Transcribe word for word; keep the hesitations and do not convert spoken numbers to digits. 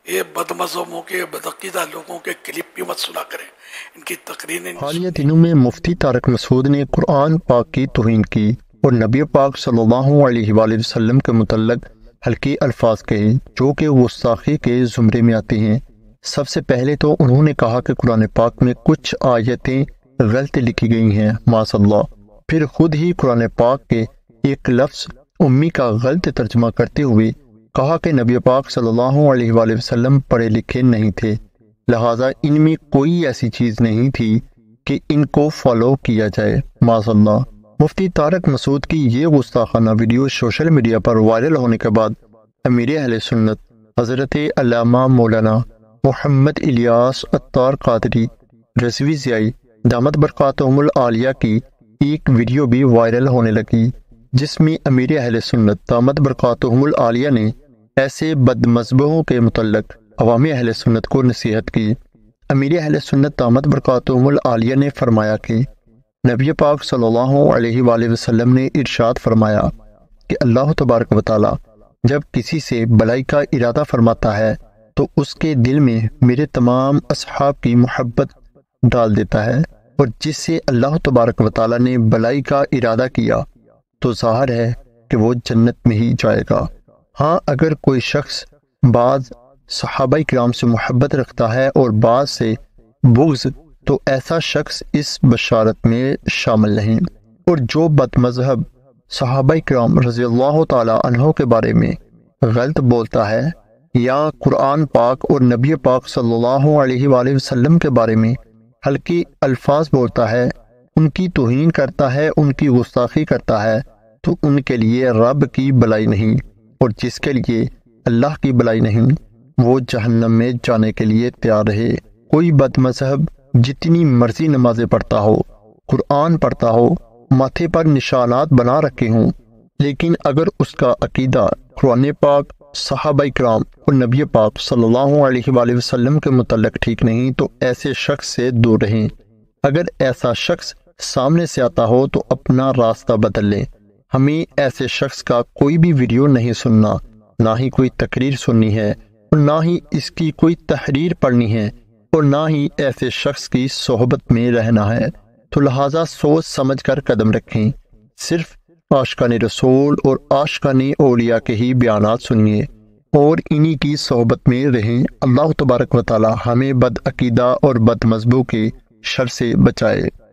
یہ بدمذہبوں کے بدعقیدہ لوگوں کے کلپ بھی مت سنا کریں، ان کی تقریریں۔ حالیہ دنوں میں مفتی طارق مسعود نے قرآن پاک کی توہین کی اور نبی پاک صلی اللہ علیہ وآلہ وسلم کے متعلق ہلکے الفاظ کہے جو کہ گستاخی کے زمرے میں آتے ہیں۔ سب سے پہلے تو انہوں نے کہا کہ قرآن پاک میں کچھ آیتیں غلط لکھی گئی ہیں معاذ اللہ، پھر خود ہی قرآن پاک کے ایک لفظ امی کا غلط ترجمہ کرتے ہوئے کہا کہ نبی پاک صلی اللہ علیہ وآلہ وسلم پڑھے لکھے نہیں تھے، لہٰذا ان میں کوئی ایسی چیز نہیں تھی کہ ان کو فالو کیا جائے معاذ اللہ۔ مفتی طارق مسعود کی یہ گستاخانہ ویڈیو سوشل میڈیا پر وائرل ہونے کے بعد امیر اہل سنت حضرت علامہ مولانا محمد الیاس عطار قادری رضوی زیائی دامت برکاتہم العالیہ کی ایک ویڈیو بھی وائرل ہونے لگی، جس میں امیر اہل سنت دامت برکاتہم العالیہ نے ایسے بد مذہبوں کے متعلق عوام اہل سنت کو نصیحت کی۔ امیر اہل سنت دامت برکاتہم العالیہ نے فرمایا کہ نبی پاک صلی اللہ علیہ وآلہ وسلم نے ارشاد فرمایا کہ اللہ تبارک و تعالی جب کسی سے بلائی کا ارادہ فرماتا ہے تو اس کے دل میں میرے تمام اصحاب کی محبت ڈال دیتا ہے، اور جس سے اللہ تبارک و تعالی نے بلائی کا ارادہ کیا تو ظاہر ہے کہ وہ جنت میں ہی جائے گا۔ ہاں، اگر کوئی شخص بعض صحابہ کرام سے محبت رکھتا ہے اور بعض سے بغض، تو ایسا شخص اس بشارت میں شامل نہیں، اور جو بد مذہب صحابہ کرام رضی اللہ تعالی عنہ کے بارے میں غلط بولتا ہے یا قرآن پاک اور نبی پاک صلی اللہ علیہ وآلہ وسلم کے بارے میں ہلکی الفاظ بولتا ہے، ان کی توہین کرتا ہے، ان کی گستاخی کرتا ہے، تو ان کے لیے رب کی بلائی نہیں، اور جس کے لیے اللہ کی بلائی نہیں وہ جہنم میں جانے کے لیے تیار رہے۔ کوئی بد مذہب جتنی مرضی نمازیں پڑھتا ہو، قرآن پڑھتا ہو، ماتھے پر نشانات بنا رکھے ہوں، لیکن اگر اس کا عقیدہ قرآن پاک، صحابہ کرام اور نبی پاک صلی اللہ علیہ وآلہ وسلم کے متعلق ٹھیک نہیں تو ایسے شخص سے دور رہیں۔ اگر ایسا شخص سامنے سے آتا ہو تو اپنا راستہ بدل لیں۔ ہمیں ایسے شخص کا کوئی بھی ویڈیو نہیں سننا، نہ ہی کوئی تقریر سننی ہے، اور نہ ہی اس کی کوئی تحریر پڑھنی ہے، اور نہ ہی ایسے شخص کی صحبت میں رہنا ہے۔ تو لہٰذا سوچ سمجھ کر قدم رکھیں، صرف عاشقان رسول اور عاشقان اولیاء کے ہی بیانات سنیے اور انہی کی صحبت میں رہیں۔ اللہ تبارک و تعالی ہمیں بد عقیدہ اور بد مذہبوں کے شر سے بچائے۔